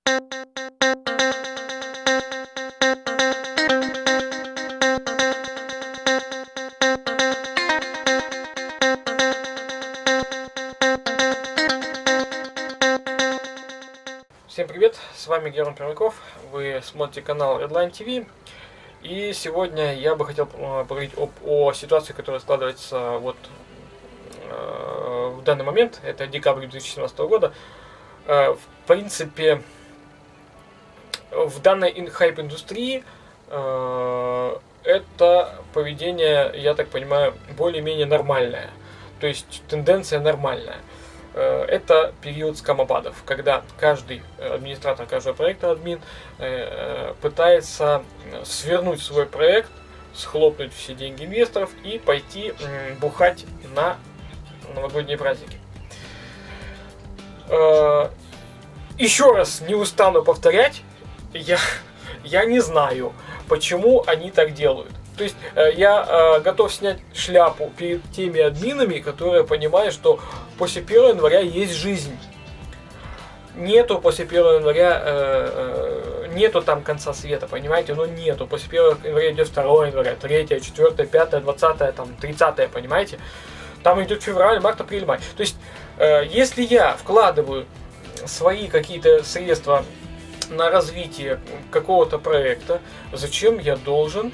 Всем привет, с вами Герман Пермяков, вы смотрите канал Redline TV, и сегодня я бы хотел поговорить о ситуации, которая складывается в данный момент, это декабрь 2017 года. В принципе, в данной хайп-индустрии это поведение, я так понимаю, более-менее нормальное, то есть тенденция нормальная. Это период скамопадов, когда каждый администратор каждого проекта, админ, пытается свернуть свой проект, схлопнуть все деньги инвесторов и пойти бухать на новогодние праздники. Еще раз не устану повторять, я не знаю, почему они так делают. То есть я готов снять шляпу перед теми админами, которые понимают, что после 1 января есть жизнь. Нету после 1 января, нету там конца света, понимаете? Ну нету. После 1 января идет 2 января, 3, 4, 5, 20, там, 30, понимаете? Там идет февраль, март, апрель, май. То есть, если я вкладываю свои какие-то средства на развитие какого-то проекта, зачем я должен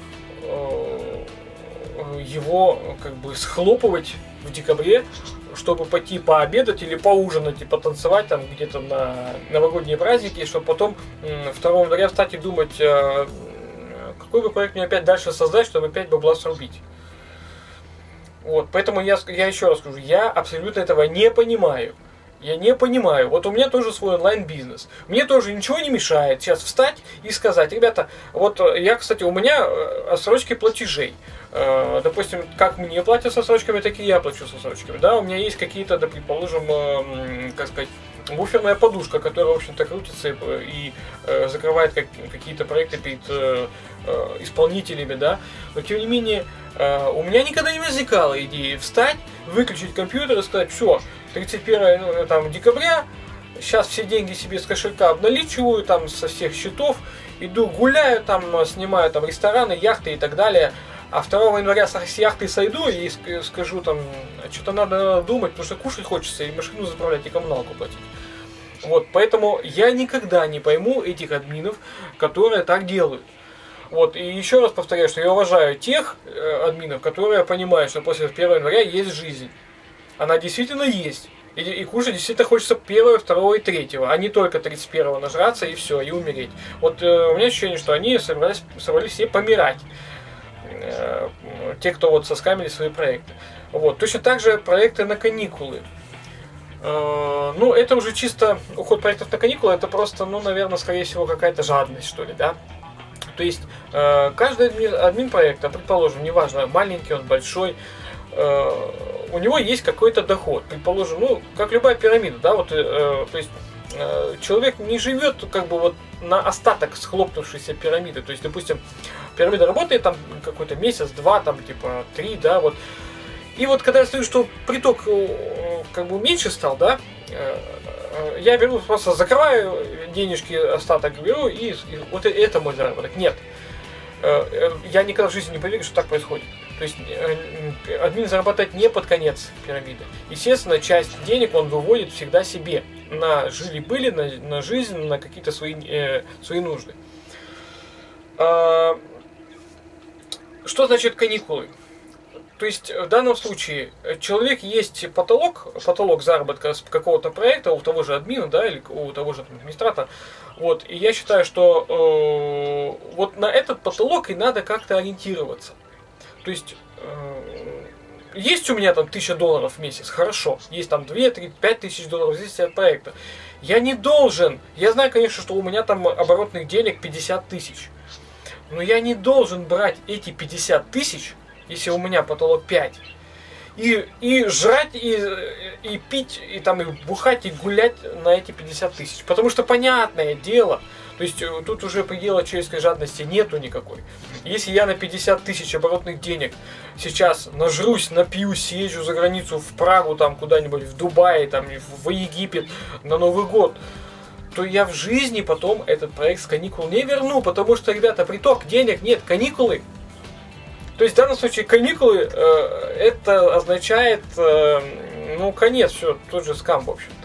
его как бы схлопывать в декабре, чтобы пойти пообедать или поужинать и потанцевать там где-то на новогодние праздники, чтобы потом 2 января встать и думать, какой бы проект мне опять дальше создать, чтобы опять бабла срубить. Вот, поэтому я еще раз скажу, я абсолютно этого не понимаю. Я не понимаю. Вот у меня тоже свой онлайн-бизнес. Мне тоже ничего не мешает сейчас встать и сказать, ребята, вот я, кстати, у меня отсрочки платежей. Допустим, как мне платят с отсрочками, так и я плачу с отсрочками. Да, у меня есть какие-то, да, предположим, как сказать, буферная подушка, которая, в общем-то, крутится и закрывает какие-то проекты перед исполнителями, да. Но, тем не менее, у меня никогда не возникало идеи встать, выключить компьютер и сказать, все, 31 там, декабря, сейчас все деньги себе с кошелька обналичиваю, там, со всех счетов, иду гуляю, там, снимаю там рестораны, яхты и так далее. А 2 января с яхты сойду и скажу там, что-то надо думать, потому что кушать хочется, и машину заправлять, и коммуналку платить. Вот, поэтому я никогда не пойму этих админов, которые так делают. Вот, и еще раз повторяю, что я уважаю тех админов, которые понимают, что после 1 января есть жизнь. Она действительно есть. И кушать действительно хочется 1, 2 и 3, а не только 31 нажраться и все, и умереть. Вот у меня ощущение, что они собрались все помирать. Те, кто вот соскамили свои проекты. Вот. Точно так же проекты на каникулы. Ну, это уже чисто уход проектов на каникулы, это просто, ну, наверное, скорее всего, какая-то жадность, что ли, да? То есть, каждый админ проекта, предположим, неважно, маленький он, большой, у него есть какой-то доход, предположим, ну, как любая пирамида, да, вот, то есть, человек не живет как бы вот на остаток схлопнувшейся пирамиды, то есть, допустим, пирамида работает там какой-то месяц, 2, там, типа, 3, да, вот, и вот когда я смотрю, что приток как бы меньше стал, да, я беру, просто закрываю денежки, остаток беру, и вот это мой заработок. Нет. Я никогда в жизни не поверю, что так происходит. То есть админ зарабатывает не под конец пирамиды. Естественно, часть денег он выводит всегда себе. На жили-были, на жизнь, на какие-то свои нужды. Что значит каникулы? То есть в данном случае человек есть потолок заработка с какого-то проекта у того же админа, да, или у того же администратора. Вот, и я считаю, что вот на этот потолок и надо как-то ориентироваться. То есть есть у меня там $1000 в месяц, хорошо. Есть там 2, 3, 5 тысяч долларов, зависит от проекта. Я не должен, я знаю, конечно, что у меня там оборотных денег 50 тысяч. Но я не должен брать эти 50 тысяч, если у меня потолок 5, и жрать, и пить, и там и бухать, и гулять на эти 50 тысяч. Потому что, понятное дело, то есть тут уже предела человеческой жадности нету никакой. Если я на 50 тысяч оборотных денег сейчас нажрусь, напью, съезжу за границу в Прагу, там куда-нибудь, в Дубай, там, в Египет на Новый год, то я в жизни потом этот проект с каникул не верну, потому что, ребята, приток денег нет, каникулы. То есть в данном случае каникулы это означает, ну, конец, все, тот же скам, в общем-то.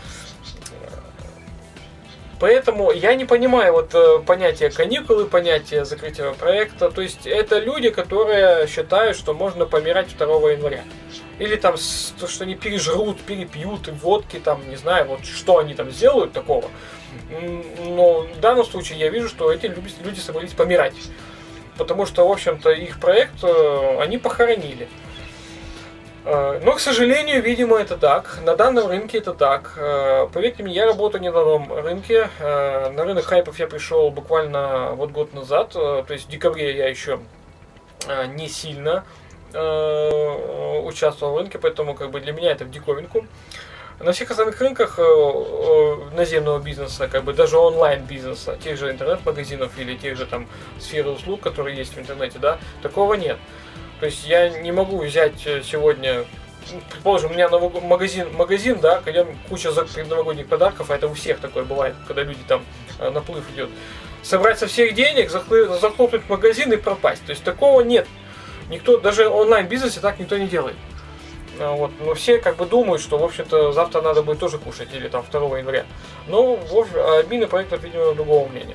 Поэтому я не понимаю вот понятие каникулы, понятие закрытия проекта. То есть это люди, которые считают, что можно помирать 2 января. Или там, то, что они пережрут, перепьют водки, там, не знаю, вот что они там сделают такого. Но в данном случае я вижу, что эти люди собрались помирать. Потому что, в общем-то, их проект они похоронили. Но, к сожалению, видимо, это так. На данном рынке это так. Поверьте мне, я работаю не на новом рынке. На рынок хайпов я пришел буквально вот год назад. То есть в декабре я еще не сильно участвовал в рынке, поэтому как бы для меня это в диковинку. На всех остальных рынках наземного бизнеса, как бы даже онлайн-бизнеса, тех же интернет-магазинов или тех же там сферы услуг, которые есть в интернете, да, такого нет. То есть я не могу взять сегодня, предположим, у меня магазин, да, где куча предновогодних подарков, а это у всех такое бывает, когда люди там наплыв идет. Собрать со всех денег, захлопнуть магазин и пропасть. То есть такого нет. Никто, даже в онлайн-бизнесе так никто не делает. Вот. Но все как бы думают, что, в общем-то, завтра надо будет тоже кушать, или там 2 января. Но, в общем, админы проектов, видимо, другого мнения.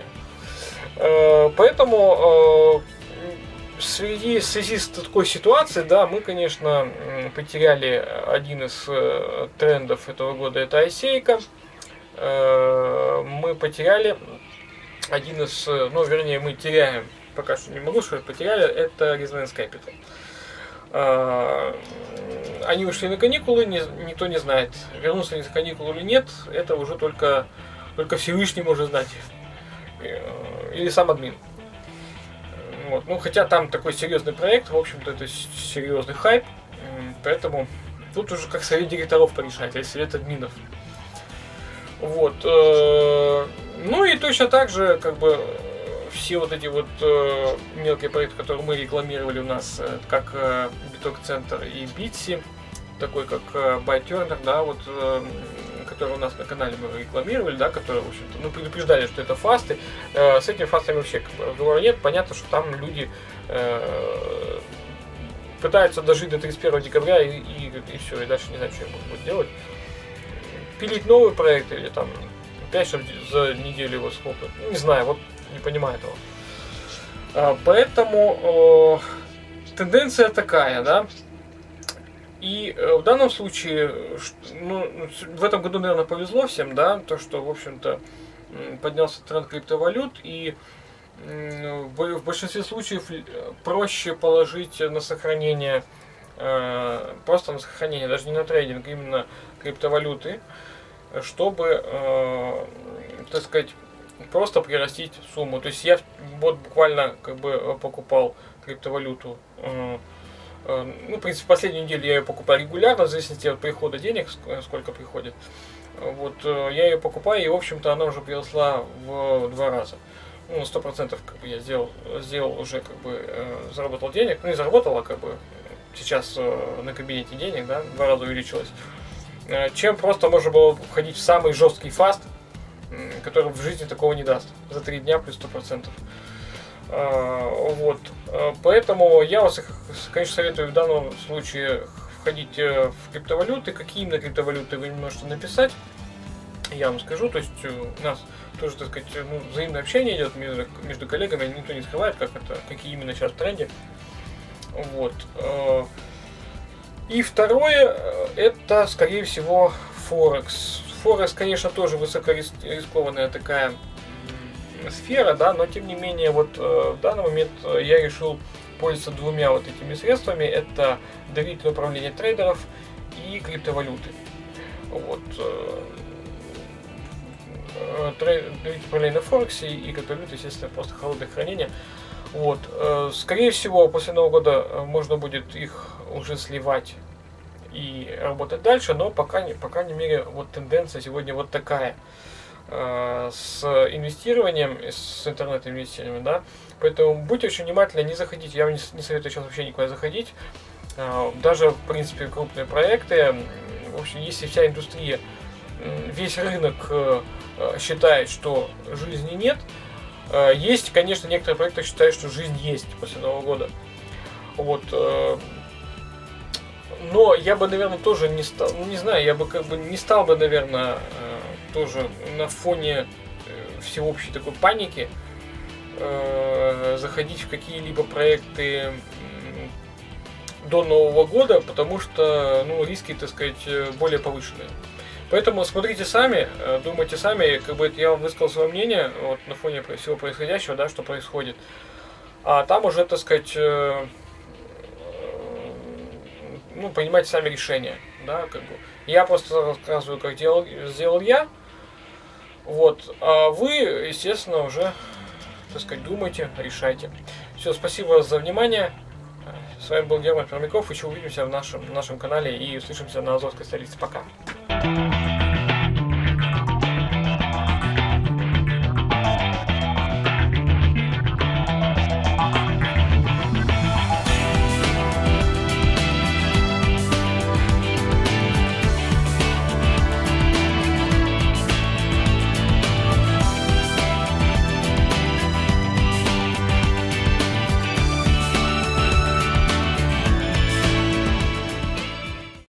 Поэтому в связи с такой ситуацией, да, мы, конечно, потеряли один из трендов этого года, это Icейка. Мы потеряли один из, ну, вернее, мы теряем, пока что не могу сказать, потеряли, это Resonance Capital. Они ушли на каникулы, никто не знает, вернутся они за каникулы или нет, это уже только Всевышний может знать. Или сам админ. Вот. Ну, хотя там такой серьезный проект, в общем-то, это серьезный хайп, поэтому тут уже как совет директоров порешать, а совет админов. Вот. Ну и точно так же, как бы, все вот эти вот мелкие проекты, которые мы рекламировали у нас, как Биток-центр и Битси, такой как BuyTurner, да, вот, который у нас на канале мы рекламировали, да, которые, в общем-то, ну, предупреждали, что это фасты. С этими фастами вообще как бы разговора нет. Понятно, что там люди пытаются дожить до 31 декабря и все, и дальше не знаю, что они будут делать. Пилить новый проект или там опять чтобы за неделю его схлопнуть. Не знаю, вот не понимаю этого. Поэтому тенденция такая, да. И в данном случае, ну, в этом году, наверное, повезло всем, да, то, что, в общем-то, поднялся тренд криптовалют, и в большинстве случаев проще положить на сохранение, просто на сохранение, даже не на трейдинг, именно криптовалюты, чтобы, так сказать, просто прирастить сумму. То есть я вот буквально как бы покупал криптовалюту. Ну, в принципе, последнюю неделю я ее покупаю регулярно, в зависимости от прихода денег, сколько приходит. Вот, я ее покупаю, и, в общем-то, она уже приросла в 2 раза. Ну, на 100% как бы я сделал уже, как бы, заработал денег. Ну, не заработал, а как бы сейчас на кабинете денег, да, в 2 раза увеличилось. Чем просто можно было входить в самый жесткий фаст, который в жизни такого не даст. За 3 дня плюс 100%. Вот. Поэтому я вас, конечно, советую в данном случае входить в криптовалюты. Какие именно криптовалюты вы можете написать, я вам скажу. То есть у нас тоже, так сказать, ну, взаимное общение идет между коллегами, никто не скрывает, какие именно сейчас в тренде. Вот. И второе, это, скорее всего, Форекс. Форекс, конечно, тоже высокорискованная такая сфера, да, но тем не менее, вот в данный момент я решил пользоваться 2 вот этими средствами. Это доверительное управление трейдеров и криптовалюты. Вот. Доверительное управление на Форексе и криптовалюты, естественно, просто холодное хранение. Вот. Скорее всего, после Нового года можно будет их уже сливать и работать дальше, но по крайней мере, вот тенденция сегодня вот такая. С инвестированием, с интернет-инвестированием, да, поэтому будьте очень внимательны, не заходите, я вам не советую сейчас вообще никуда заходить, даже, в принципе, крупные проекты, в общем, если вся индустрия, весь рынок считает, что жизни нет. Есть, конечно, некоторые проекты считают, что жизнь есть после Нового года. Вот. Но я бы, наверное, тоже не стал, ну, не знаю, я бы как бы не стал бы, наверное, тоже на фоне всеобщей такой паники заходить в какие-либо проекты до Нового года, потому что, ну, риски, так сказать, более повышенные. Поэтому смотрите сами, думайте сами, как бы я вам высказал свое мнение вот, на фоне всего происходящего, да, что происходит. А там уже, так сказать, ну, принимайте сами решения, да, как бы. Я просто рассказываю, как сделал я, вот, а вы, естественно, уже, так сказать, думайте, решайте. Все, спасибо за внимание. С вами был Герман Пермяков. Еще увидимся в нашем канале и услышимся на Азовской столице. Пока.